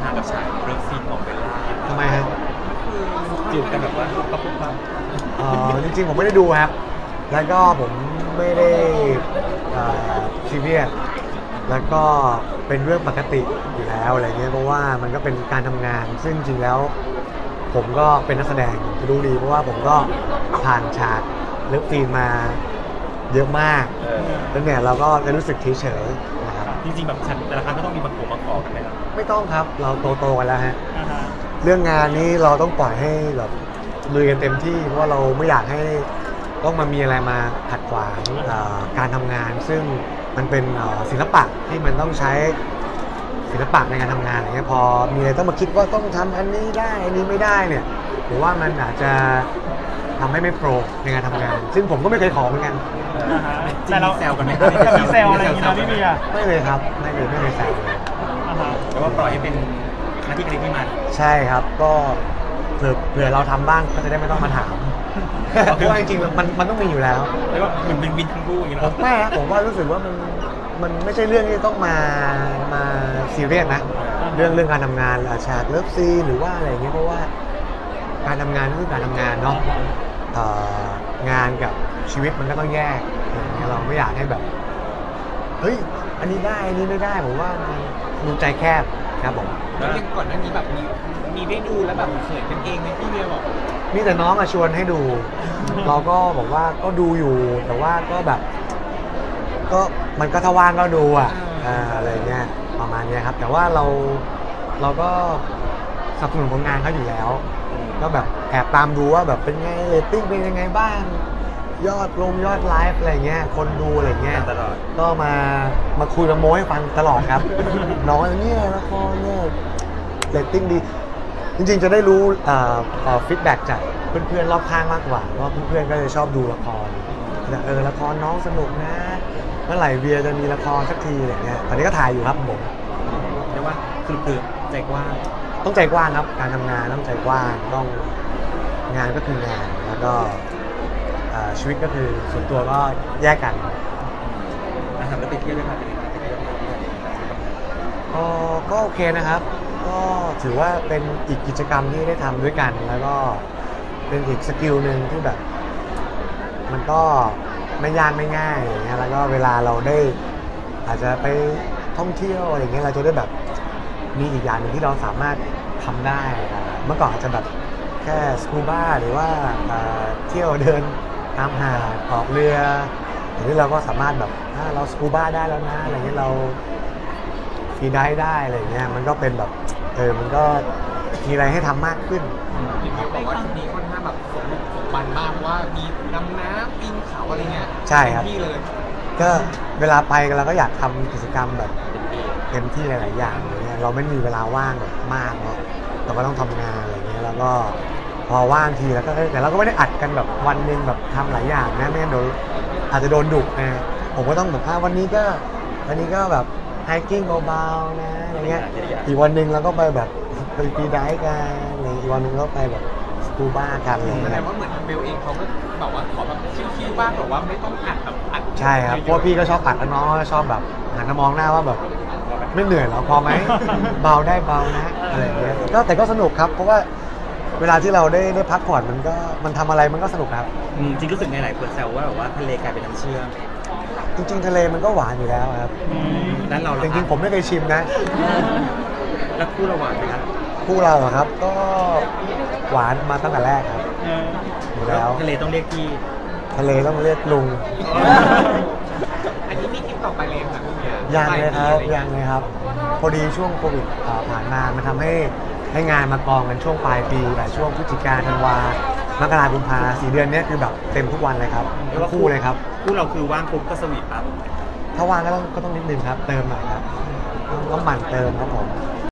างกับฉากเลิฟซีนของเบลล่าทำไมฮะจูบกันแบบว่าก็ปุ๊บปั๊บจริงๆผมไม่ได้ดูครับแล้วก็ผมไม่ได้ซีเรียสแล้วก็เป็นเรื่องปกติอยู่แล้วอะไรเงี้ยเพราะว่ามันก็เป็นการทำงานซึ่งจริงแล้วผมก็เป็นนักแสดงจะรู้ดีเพราะว่าผมก็ผ่านฉากเลิฟซีนมาเยอะมากแล้วเนี่ยเราก็จะรู้สึกเฉยๆนะครับจริงๆแบบแต่ละครั้งก็ต้องมีประกบประกอบกันไหมครับไม่ต้องครับเราโตๆกันแล้วฮะเรื่องงานนี้เราต้องปล่อยให้แบบลุยกันเต็มที่เพราะว่าเราไม่อยากให้ต้องมามีอะไรมาขัดขวางการทำงานซึ่งมันเป็นศิลปะที่มันต้องใช้ศิลปะในการทำงานอะไรเงี้ยพอมีอะไรต้องมาคิดว่าต้องทำอันนี้ได้อันนี้ไม่ได้เนี่ยหรือว่ามันอาจจะทำให้ไม่โปรในการทำงานซึ่งผมก็ไม่เคยขอเหมือนกันแต่เราแซวกันไหมมีแซวอะไรอย่างเงี้ยพี่เบียร์ไม่เลยครับไม่เคยแซวเลยแต่ว่าปล่อยให้เป็นหน้าที่การที่มันใช่ครับก็เผื่อเราทำบ้างก็จะได้ไม่ต้องมาถามเพราะว่าจริงๆมันต้องมีอยู่แล้วเรียกว่าเหมือนวินทั้งคู่อย่างเงี้ยผมไม่ครับผมว่ารู้สึกว่ามันไม่ใช่เรื่องที่ต้องมาซีเรียสนะเรื่องการทำงานฉากเลิฟซีนหรือว่าอะไรอย่างเงี้ยเพราะว่าการทำงานก็คือการทำงานเนาะงานกับชีวิตมันก็ต้องแยกอย่างเงี้ยเราไม่อยากให้แบบเฮ้ยอันนี้ได้อันนี้ไม่ได้ผมว่ามันใจแคบครับผมแล้วยังก่อนหน้านี้แบบมีได้ดูแล้วแบบเขินกันเองไหมพี่เบียร์บอกมีแต่น้องชวนให้ดู เราก็บอกว่าก็ดูอยู่แต่ว่าก็แบบก็มันก็ถ้าว่างก็ดูอะไรเงี้ยประมาณนี้ครับแต่ว่าเราก็สนับสนุนผลงานเขาอยู่แล้วก็แบบแอบตามดูว่าแบบเป็นไงเรตติ้งเป็นยังไงบ้างยอดไลฟ์อะไรเงี้ยคนดูอะไรเงี้ยก็มาคุยมาโม้ให้ฟังตลอดครับ น้องเนี่ยละครเนี่ยเรตติ้งดีจริงๆจะได้รู้ฟีดแบ็กจากเพื่อนๆรอบข้างมากกว่าเพราะเพื่อนๆก็จะชอบดูละครละครน้องสนุกนะเมื่อไหร่เวียจะมีละครสักทีอะไรเงี้ยตอนนี้ก็ถ่ายอยู่ครับผมเรียกว่าคือใจกว้างต้องใจกว้างครับการทำงานต้องใจกว้างต้องงานก็คืองานแล้วก็ชีวิตก็คือส่วนตัวก็แยกกันทำแล้วไปเที่ยวด้วยกันก็โอเคนะครับก็ถือว่าเป็นอีกกิจกรรมที่ได้ทำด้วยกันแล้วก็เป็นอีกสกิลหนึ่งที่แบบมันก็ไม่ยากไม่ง่ายอย่างเงี้ยแล้วก็เวลาเราได้อาจจะไปท่องเที่ยวอะไรเงี้ยเราจะได้แบบมีอีกอย่างหนึ่งที่เราสามารถทำได้เมื่อก่อนอาจจะแบบแค่สกูบ้าหรือว่าเที่ยวเดินตามหาดออกเรืออย่างนี้เราก็สามารถแบบเราสกูบ้าได้แล้วนะอะไรเงี้ยเราฟรีไดฟ์ได้อะไรเงี้ยมันก็เป็นแบบมันก็มีอะไรให้ทำมากขึ้นพี่บอกว่าทีนี้ค่อนข้างแบบสมบันมากว่ามีดำน้ำปีนเขาอะไรเงี้ยใช่ครับที่เลยก็เวลาไปเราก็อยากทำกิจกรรมแบบเต็มที่หลายๆอย่างอย่างเงี้ยเราไม่มีเวลาว่างแบบมากเนาะเราก็ต้องทำงานอะไรเงี้ยแล้วก็พอว่างทีแล้วก็แต่เราก็ไม่ได้อัดกันแบบวันนึงแบบทำหลายอย่างนะไม่งั้นเดี๋ยวอาจจะโดนดุนะผมก็ต้องแบบวันนี้ก็แบบไฮกิ้งเบาๆนะอะไรเงี้ยอีกวันนึงเราก็ไปแบบไปฟรีไดฟ์กันอีกวันนึงก็ไปแบบสกูบ้ากันอะไรเงี้ยแสดงว่าเหมือนเบลเองเขาก็แบบว่าขอแบบชิลๆบ้างแบบว่าไม่ต้องอัดแบบอัดใช่ครับเพราะพี่ก็ชอบอัดแล้วน้องก็ชอบแบบหันมามองหน้าว่าแบบไม่เหนื่อยหรอพอไหม เบาได้เบานะอะไรเงี้ยก็แต่ก็สนุกครับเพราะว่าเวลาที่เราได้พักผ่อนมันทำอะไรมันก็สนุกครับจริงรู้สึกไงหลายคนแซวว่าแบบว่าทะเลกลายเป็นน้ำเชื่อมจริงๆทะเลมันก็หวานอยู่แล้วครับแล้วเราจริงๆผมไม่เคยชิมนะแล้วคู่เราหวานไหมครับคู่เราเหรอครับก็หวานมาตั้งแต่แรกครับอยู่แล้วทะเลต้องเรียกพี่ทะเลต้องเรียกลุงอันนี้มีคลิปต่อไปเลยครับยังเลยครับพอดีช่วงโควิดผ่านมามันทำให้งานมากองกันช่วงปลายปีแต่ช่วงพฤศจิกาธันวามกราคมกุมภา4 เดือนนี้คือแบบเต็มทุกวันเลยครับคู่เลยครับคู่เราคือว่างปุ๊บก็สวีทปั๊บถ้าว่างก็ต้องนิดนึงครับเติมหน่อยครับต้องหมั่นเติมครับผม